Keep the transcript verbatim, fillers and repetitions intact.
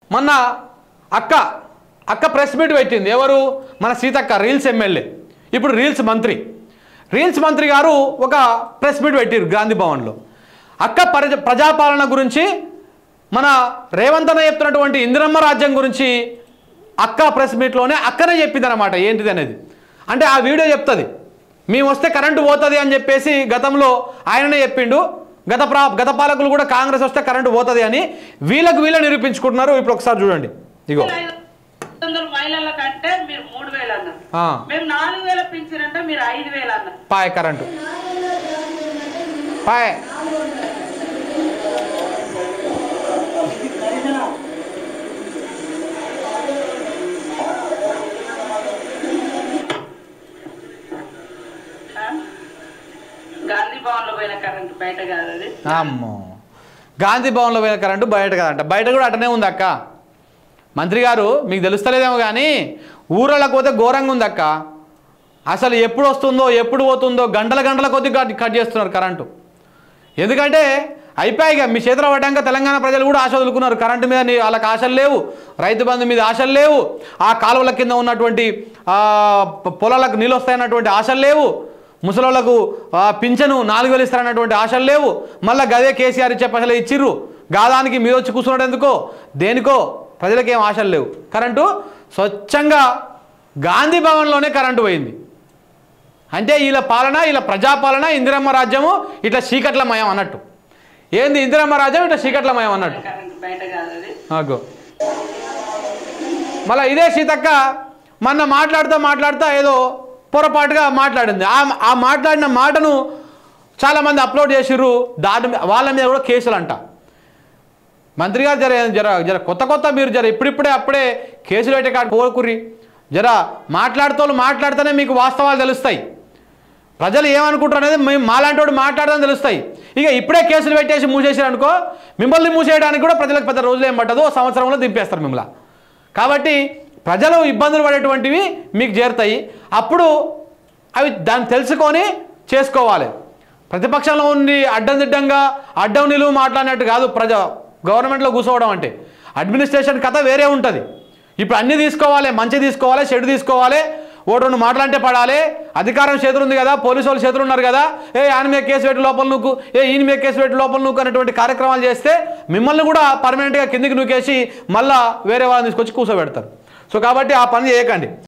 మొన్న అక్క అక్క ప్రెస్ మీట్ పెట్టింది. ఎవరు? మన సీతక్క, రీల్స్ ఎమ్మెల్యే, ఇప్పుడు రీల్స్ మంత్రి. రీల్స్ మంత్రి గారు ఒక ప్రెస్ మీట్ పెట్టారు గాంధీ భవన్లో. అక్క ప్రజ ప్రజాపాలన గురించి, మన రేవంత్ అన్న చెప్తున్నటువంటి ఇందిరమ్మ రాజ్యం గురించి అక్క ప్రెస్ మీట్లోనే అక్కనే చెప్పింది అనమాట ఏంటిది అనేది. అంటే ఆ వీడియో చెప్తుంది, మేము వస్తే కరెంటు పోతుంది అని చెప్పేసి గతంలో ఆయననే చెప్పిండు. గత ప్రా గత పాలకులు కూడా కాంగ్రెస్ వస్తే కరెంటు పోతుంది అని వీళ్ళకు వీళ్ళ నిరూపించుకుంటున్నారు. ఇప్పుడు ఒకసారి చూడండి. ఇగో మహిళల కంటే మీరు మూడు వేలు అన్నారు, మేము నాలుగు వేల పింఛన్ అంటే మీరు ఐదు వేలు అన్నారు. పాయ్ కరెంటు పాయ్ గాంధీ భవన్ లో పోయిన కరెంటు బయట కాదు అది. అమ్మో, గాంధీ భవన్లో పోయిన కరెంటు బయట కాదంట. బయట కూడా అటనే ఉంది అక్క. మంత్రి గారు మీకు తెలుస్తలేదేమో కానీ ఊరళ్ళకు పోతే ఘోరంగా ఉంది అక్క. అసలు ఎప్పుడు వస్తుందో ఎప్పుడు పోతుందో గంటల గంటల కొద్ది కట్ చేస్తున్నారు కరెంటు. ఎందుకంటే అయిపోయాయిగా మీ చేతిలో పడ్డాక తెలంగాణ ప్రజలు కూడా ఆశ వదులుకున్నారు. కరెంటు మీద వాళ్ళకి ఆశలు లేవు, రైతు బంధు మీద ఆశలు లేవు, ఆ కాలువల కింద ఉన్నటువంటి పొలాలకు నీళ్ళు వస్తాయన్నటువంటి ఆశలు లేవు, ముసలోళ్లకు పింఛను నాలుగు వేలు ఇస్తారన్నటువంటి ఆశలు లేవు. మళ్ళీ గదే కేసీఆర్ ఇచ్చే పైసలు ఇచ్చిర్రు, గాదానికి మీరు వచ్చి కూర్చున్నాడు ఎందుకో దేనికో, ప్రజలకేం ఆశలు లేవు. కరెంటు స్వచ్ఛంగా గాంధీ భవన్లోనే కరెంటు పోయింది. అంటే వీళ్ళ పాలన, వీళ్ళ ప్రజాపాలన, ఇందిరమ్మ రాజ్యము ఇట్లా చీకట్లమయం అన్నట్టు. ఏంది ఇందిరమ్మ రాజ్యం ఇట్లా చీకట్లమయం అన్నట్టు. అగో మళ్ళీ ఇదే సీతక్క మొన్న మాట్లాడుతూ మాట్లాడుతూ ఏదో పొరపాటుగా మాట్లాడింది. ఆ మాట్లాడిన మాటను చాలామంది అప్లోడ్ చేసిర్రు. దాని వాళ్ళ మీద కూడా కేసులు అంట. మంత్రి గారు జర జర జర కొత్త కొత్త మీరు జర ఇప్పుడిప్పుడే అప్పుడే కేసులు పెట్టే కాదు కోరుకుర్రి. జర మాట్లాడుతూ మాట్లాడితేనే మీకు వాస్తవాలు తెలుస్తాయి, ప్రజలు ఏమనుకుంటారు అనేది మేము మాలాంటి వాడు మాట్లాడదని తెలుస్తాయి. ఇక ఇప్పుడే కేసులు పెట్టేసి మూసేసారు అనుకో, మిమ్మల్ని మూసేయడానికి కూడా ప్రజలకు పెద్ద రోజులు ఏం పట్టదు, సంవత్సరంలో దింపేస్తారు మిమ్మల్ని. కాబట్టి ప్రజలు ఇబ్బందులు పడేటువంటివి మీకు చేరుతాయి. అప్పుడు అవి దాన్ని తెలుసుకొని చేసుకోవాలి. ప్రతిపక్షంలో ఉండి అడ్డం దిడ్డంగా అడ్డం నిలువు మాట్లాడినట్టు కాదు ప్రజా గవర్నమెంట్లో కూర్చోవడం అంటే. అడ్మినిస్ట్రేషన్ కథ వేరే ఉంటుంది. ఇప్పుడు అన్నీ తీసుకోవాలి, మంచి తీసుకోవాలి, చెడు తీసుకోవాలి, ఓటు రెండు మాటలంటే పడాలి. అధికారం చేతులు ఉంది కదా, పోలీసు వాళ్ళు చేతులు ఉన్నారు కదా, ఏ ఆయన మీద కేసు పెట్టి లోపల నూకు, ఏ ఈయన మీద కేసు పెట్టి లోపల నూకు అనేటువంటి కార్యక్రమాలు చేస్తే మిమ్మల్ని కూడా పర్మనెంట్గా కిందికి నూకేసి మళ్ళీ వేరే వాళ్ళని తీసుకొచ్చి కూర్చోబెడతారు. సో కాబట్టి ఆ పని చేయకండి.